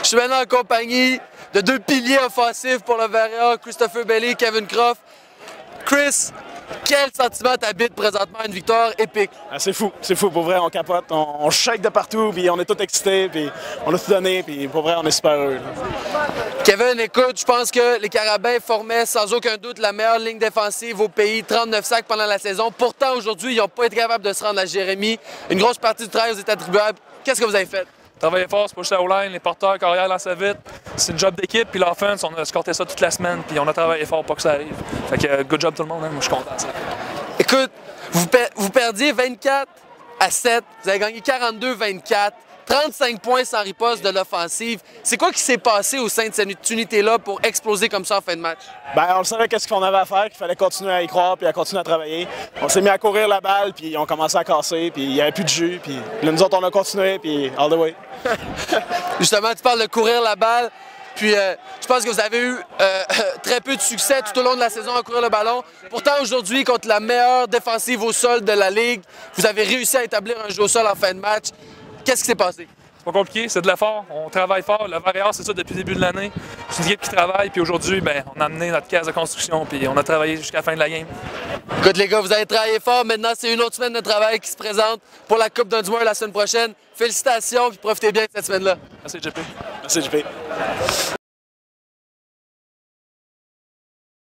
Je suis maintenant en compagnie de deux piliers offensifs pour le Varia, Christopher Bailey et Kevin Croft. Chris, quel sentiment t'habite présentement à une victoire épique? Ah, c'est fou, pour vrai, on capote, on shake de partout, puis on est tous excités, puis on a tout donné, puis pour vrai, on est super heureux. Kevin, écoute, je pense que les Carabins formaient sans aucun doute la meilleure ligne défensive au pays, 39 sacs pendant la saison. Pourtant, aujourd'hui, ils n'ont pas été capables de se rendre à Jérémy. Une grosse partie du travail vous est attribuable. Qu'est-ce que vous avez fait? Travailler fort, c'est pas juste la O-line, les porteurs, carrière, lancer vite. C'est une job d'équipe, puis l'offense, on a scorté ça toute la semaine, puis on a travaillé fort pour que ça arrive. Fait que good job tout le monde, hein? Moi je suis content de ça. Écoute, vous perdiez 24-7, vous avez gagné 42-24, 35 points sans riposte de l'offensive. C'est quoi qui s'est passé au sein de cette unité-là pour exploser comme ça en fin de match? Ben, on savait qu'est-ce qu'on avait à faire, qu'il fallait continuer à y croire, puis à continuer à travailler. On s'est mis à courir la balle, puis on commençait à casser, puis il n'y avait plus de jus, puis là, nous autres, on a continué, puis all the way. Justement, tu parles de courir la balle. Puis, je pense que vous avez eu très peu de succès tout au long de la saison à courir le ballon. Pourtant, aujourd'hui, contre la meilleure défensive au sol de la Ligue, vous avez réussi à établir un jeu au sol en fin de match. Qu'est-ce qui s'est passé? C'est pas compliqué, c'est de l'effort, on travaille fort. Le Varia, c'est ça depuis le début de l'année. C'est une équipe qui travaille, puis aujourd'hui, ben, on a amené notre case de construction, puis on a travaillé jusqu'à la fin de la game. Écoute les gars, vous avez travaillé fort. Maintenant, c'est une autre semaine de travail qui se présente pour la Coupe d'un du moins la semaine prochaine. Félicitations, puis profitez bien de cette semaine-là. Merci, JP. Merci, JP.